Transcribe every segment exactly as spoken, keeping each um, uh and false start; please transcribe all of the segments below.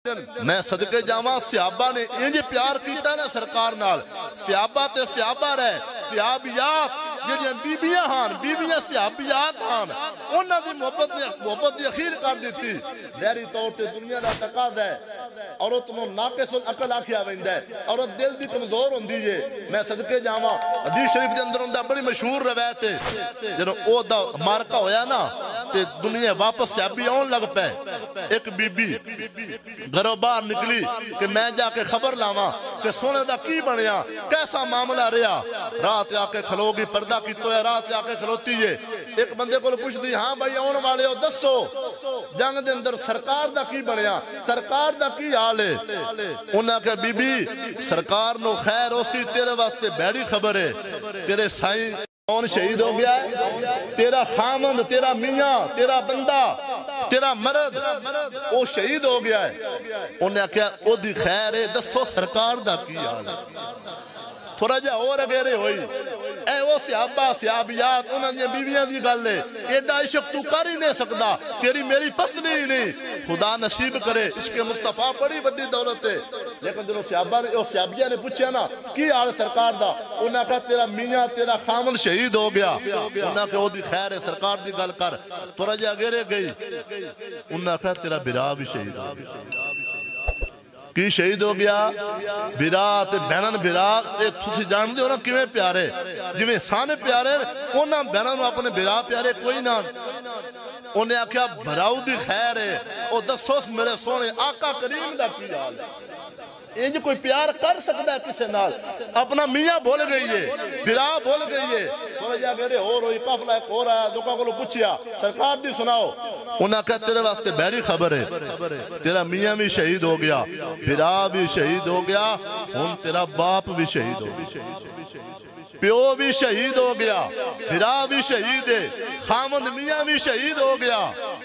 میں صدقے جاواں صحابہ نے انج پیار کیتا نا سرکار نال صحابہ تے صحابہ رہے صحابیات جڑیاں بیبیاں ہان بیبیاں صحابیات ہان انہاں دی محبت نے محبت دی اخیر کر دیتی ظاہری طور تے دنیا دا تقاضا ہے عورت نو ناقص العقل آکھیا ویندا ہے عورت دل دی کمزور ہوندی ہے میں صدقے جاواں حدیث شریف دے اندر ہوندا بڑی مشہور روایت ہے جدوں او دا مارکا ہویا نا تے دنیا واپس صحابی آن لگ پے ایک بی بی گھروں باہر نکلی کہ میں جا کے خبر لاواں کہ سونے دا کی بنیا کیسا معاملہ رہا رات آ کے کھلو گی پردہ کی تو ہے رات آ کے کھلوتی ہے ایک بندے کو پوچھ دی ہاں بھائی آن والے ہو دسو جنگ دے اندر سرکار دا کی بنیا سرکار دا کی حال ہے انہاں کہ بی بی سرکار نو خیر اسی تیرے واسطے بڑی خبر ہے تیرے سائیں کون شہید ہو گیا ہے تیرا خامند تیرا میاں تیرا بندہ تیرا مرد وہ شہید ہو گیا ہے انہیں کہا او دی خیر ہے دسو سرکار دا کی حال ہے تھوڑا جا اور اگرے ہوئی اے وہ صحابہ صحابیات انہوں نے بیویاں دی گل ہے ایڈا عشق تو کر ہی نہیں سکتا تیری میری پسند ہی نہیں خدا نصیب کرے عشق مصطفیٰ بڑی بڑی دولت ہے لیکن جنہوں صحابہ صحابیہ نے پوچھا نا کی حال سرکار دا انہوں نے کہا تیرا میاں تیرا خامن شہید ہو گیا انہوں نے کہا وہ دی خیر ہے سرکار دی گل کر تھوڑا جا اگرے گئی انہوں نے کہا تیرا برا بھی شہید ہو گیا کی شہید ہو گیا برا تے بہنن برا تسی جان دے ہونا کیویں پیارے جویں سانے پیارے انہاں بہناں نو اپنے برا پیارے کوئی نہ انہیں آکھیا بھراؤ دی خیر ہے او دسوس میرے سونے آقا کریم دا کی حال ہے انج کوئی پیار کر سکتا ہے کسے نال اپنا میاں بول گئی ہے برا بول گئی ہے تھوڑا جا گرے ہو روئی قافلہ ایک ہو رہا ہے دکھا کو لو پوچھیا سرکار دی سناؤ انہاں کہا تیرے واسطے بہری خبر ہے تیرا میاں بھی شہید ہو گیا برا بھی شہید ہو گیا ہن تیرا باپ بھی شہید ہو گیا پیو بھی شہید ہو گیا برا بھی شہید ہے خامد میاں بھی شہید ہو گیا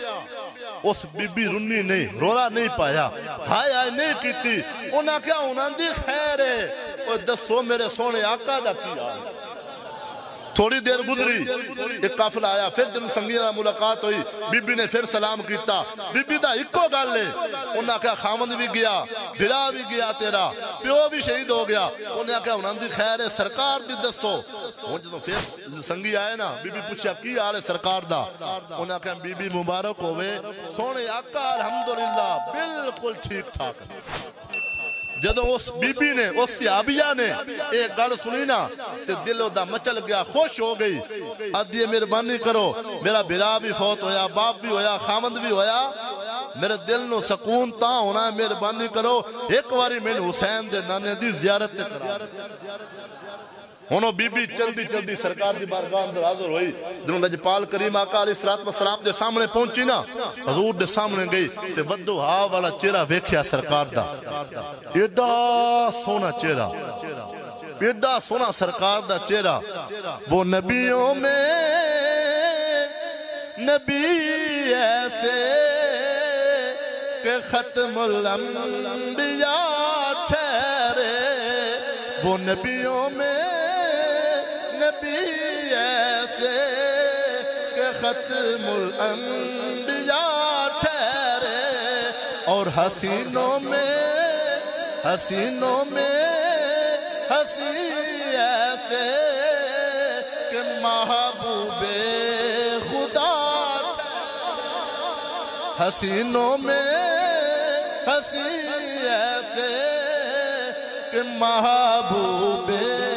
اس بی بی رنی نہیں رولا نہیں پایا ہائے آئے نہیں کیتی انہاں کیا انہاں دی خیر ہے اور دسو میرے سونے آقا دا کیا تھوڑی دیر گزری ایک قافلہ آیا پھر جن سنگیرہ ملاقات ہوئی بی بی نے پھر سلام کیتا بی بی دا اکو گل لے انہاں کہا خامد بھی گیا بھرا بھی گیا تیرا پیو بھی شہید ہو گیا انہاں کہا انہاں دی خیر ہے سرکار دی دسو وہ جنہوں پھر سنگی آئے نا بی بی پوچھا کی آلے سرکار دا انہاں کہا بی بی مبارک ہوئے سونے آقا الحمدللہ بالکل ٹھیک ٹھاک جدوں اس بی بی نے اس صحابیہ نے ایک گل سنی نا تے دل دا مچل گیا خوش ہو گئی ادھیے مہربانی کرو میرا بھرا بھی فوت ہویا باپ بھی ہویا خامد بھی ہویا میرے دل نو سکون تا ہونا ہے مہربانی کرو ایک واری میں حسین دے نانے دی زیارت تے کرا ہونو بی بی چلدی چلدی سرکار دی بارگاہ اندر حاضر ہوئی جنہوں لجپال کریم آقا علیہ السلام دے سامنے پہنچی نا حضور دے سامنے گئی تے ودو ہا والا چہرہ ویکھیا سرکار دا ایڈا سونا چہرہ ایڈا سونا سرکار دا چہرہ وہ نبیوں میں نبی ایسے کہ ختم الانبیاء ٹھہرے وہ نبیوں میں نبی ایسے کہ ختم الانبیاء ٹھہرے اور حسینوں میں حسینوں میں حسین ایسے کہ محبوب خدا حسینوں میں حسین ایسے کہ محبوب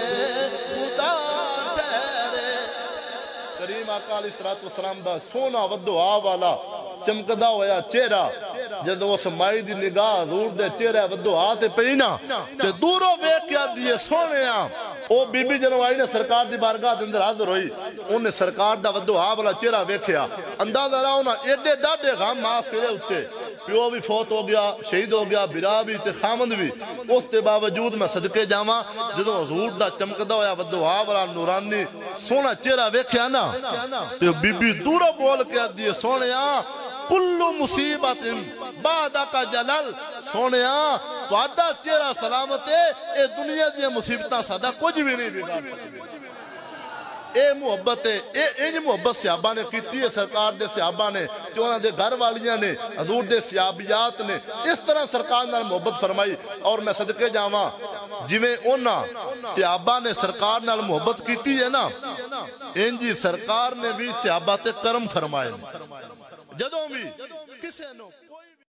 آقا علیہ السلام دا سونا ودعا والا چمکدا ہویا چہرہ جدو اس مائی دی نگاہ حضور دے چہرہ ودعا تے پینا تے دوروں ویکھ کیا دیے سونے آم او بی بی جنو آئی نے سرکار دی بارگاہ دے اندر حاضر ہوئی انہیں سرکار دا ودعا والا چہرہ ویکھیا اندازہ رہا ہونا ایڈے ڈاڈے غم آس سرے ہوتے پیو بھی فوت ہو گیا شہید ہو گیا برا بھی تے خامند بھی اس تے باوجود میں صدقے جاواں جدو حضور دا چمکدا ہویا ودعا والا نورانی سونا چہرہ ویکھیا نا تے بی بی دوروں بول کے دیے سونے آ کلو مصیبت بعدہ کا جلال سونے آ تو آدھا چہرہ سلامت ہے اے دنیا دیا مصیبتہ سادہ کچھ بھی نہیں بگاڑ سکتے اے محبت ہے اے انج محبت صحابہ نے کیتی ہے سرکار دے صحابہ نے جو انہاں دے گھر والیاں نے حضور دے صحابیات نے اس طرح سرکار نال محبت فرمائی اور میں صدقے جاواں جویں انہاں صحابہ نے سرکار نال محبت کیتی ہے نا انجی سرکار نے بھی صحابہ تے کرم فرمائے جدوں بھی کسے نو